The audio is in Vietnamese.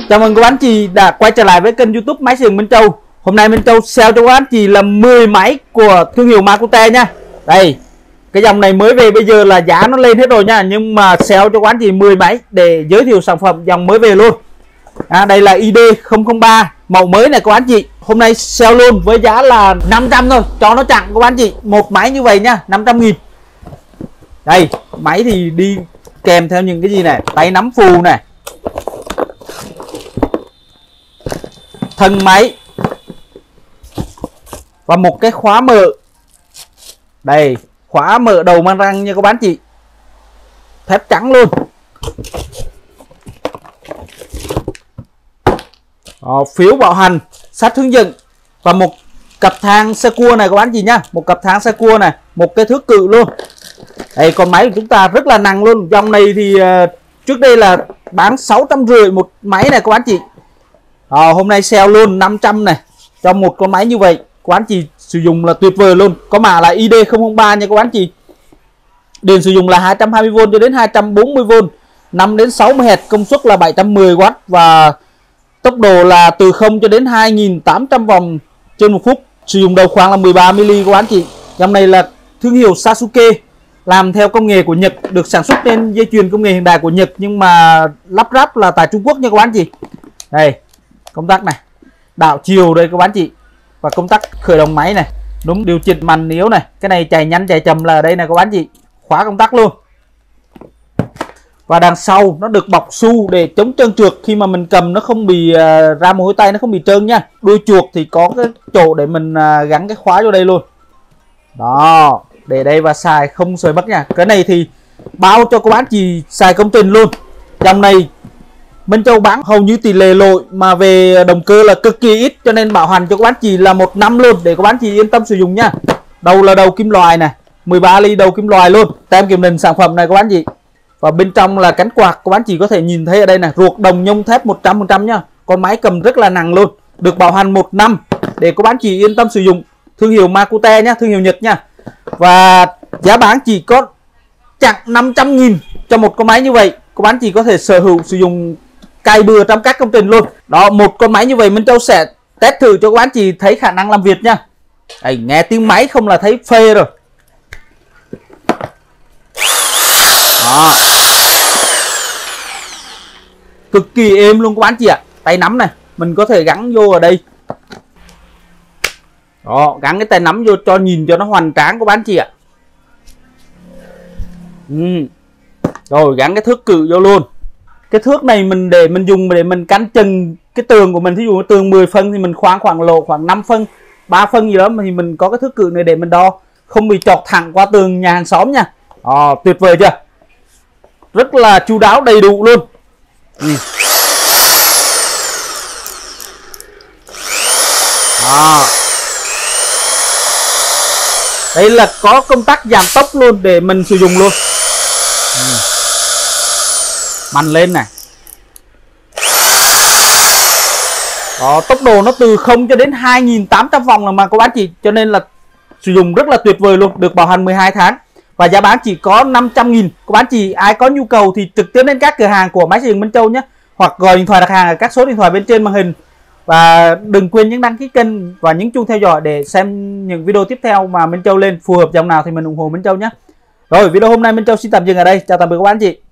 Chào mừng các bạn chị đã quay trở lại với kênh YouTube Máy Sưởi Minh Châu. Hôm nay Minh Châu sale cho các bạn chị là 10 máy của thương hiệu Makute nha. Đây, cái dòng này mới về, bây giờ là giá nó lên hết rồi nha, nhưng mà sale cho các bạn chị 10 máy để giới thiệu sản phẩm dòng mới về luôn. Đây là ID003 mẫu mới này các bạn chị. Hôm nay sale luôn với giá là 500 thôi, cho nó chặn các bạn chị. Một máy như vậy nha, 500.000. Đây, máy thì đi kèm theo những cái gì này, tay nắm phù này, thân máy và một cái khóa mở. Đây, khóa mở đầu mang răng nha các bạn chị, thép trắng luôn. Phiếu bảo hành, sách hướng dẫn và một cặp thang xe cua này các bạn chị nhá, một cặp thang xe cua này, một cái thước cự luôn. Đây, con máy của chúng ta rất là nặng luôn. Dòng này thì trước đây là bán 650 một máy này các bạn chị. Hôm nay sale luôn 500 này cho một con máy như vậy. Các bạn chị sử dụng là tuyệt vời luôn. Có mã là ID003 nha các bạn chị. Điện sử dụng là 220V cho đến 240V, 5 đến 60 Hz, công suất là 710W và tốc độ là từ 0 cho đến 2800 vòng trên một phút. Sử dụng đầu khoang là 13mm các bạn chị. Dòng này là thương hiệu Sasuke, làm theo công nghệ của Nhật, được sản xuất trên dây chuyền công nghệ hiện đại của Nhật nhưng mà lắp ráp là tại Trung Quốc nha các bạn chị. Đây, công tắc này, đảo chiều đây các bạn chị, và công tắc khởi động máy này, đúng điều chỉnh mạnh yếu này, cái này chạy nhanh chạy chậm là ở đây này các bạn chị, khóa công tắc luôn. Và đằng sau nó được bọc su để chống trơn trượt, khi mà mình cầm nó không bị ra mồ hôi tay, nó không bị trơn nha. Đuôi chuột thì có cái chỗ để mình gắn cái khóa vô đây luôn. Đó, để đây và xài không sới mất nha. Cái này thì bao cho các bạn chị xài công trình luôn. Dòng này Minh Châu bán hầu như tỷ lệ lỗi mà về động cơ là cực kỳ ít, cho nên bảo hành cho các bạn chị là 1 năm luôn để các bạn chị yên tâm sử dụng nha. Đầu là đầu kim loại này, 13 ly đầu kim loại luôn, tem kiểm định sản phẩm này các bạn chị. Và bên trong là cánh quạt, các bạn chị có thể nhìn thấy ở đây này, ruột đồng nhông thép 100% nha. Con máy cầm rất là nặng luôn, được bảo hành 1 năm để các bạn chị yên tâm sử dụng. Thương hiệu Makute nhá, thương hiệu Nhật nha. Và giá bán chỉ có chặng 500.000 cho một con máy như vậy. Các bạn chị có thể sở hữu sử dụng cài bừa trong các công trình luôn. Đó, một con máy như vậy Minh Châu sẽ test thử cho các bạn chị thấy khả năng làm việc nha. Đây, nghe tiếng máy không là thấy phê rồi. Đó, cực kỳ êm luôn các bạn chị ạ. Tay nắm này mình có thể gắn vô ở đây. Đó, gắn cái tay nắm vô cho nhìn cho nó hoành tráng các bạn chị ạ. Rồi gắn cái thước cự vô luôn. Cái thước này mình để mình dùng để mình canh chừng cái tường của mình. Thí dụ cái tường 10 phân thì mình khoan khoảng lộ khoảng 5 phân, 3 phân gì đó, thì mình có cái thước cự này để mình đo, không bị chọt thẳng qua tường nhà hàng xóm nha. Tuyệt vời chưa? Rất là chu đáo, đầy đủ luôn. Đây là có công tắc giảm tốc luôn để mình sử dụng luôn. Mạnh lên này. Đó, tốc độ nó từ 0 cho đến 2800 vòng là mà các bạn chị, cho nên là sử dụng rất là tuyệt vời luôn, được bảo hành 12 tháng. Và giá bán chỉ có 500.000. Các bạn chị ai có nhu cầu thì trực tiếp đến các cửa hàng của Máy Sưởi Minh Châu nhé, hoặc gọi điện thoại đặt hàng ở các số điện thoại bên trên màn hình. Và đừng quên nhấn đăng ký kênh và nhấn chuông theo dõi để xem những video tiếp theo mà Minh Châu lên, phù hợp dòng nào thì mình ủng hộ Minh Châu nhé. Rồi, video hôm nay Minh Châu xin tạm dừng ở đây. Chào tạm biệt các bạn chị.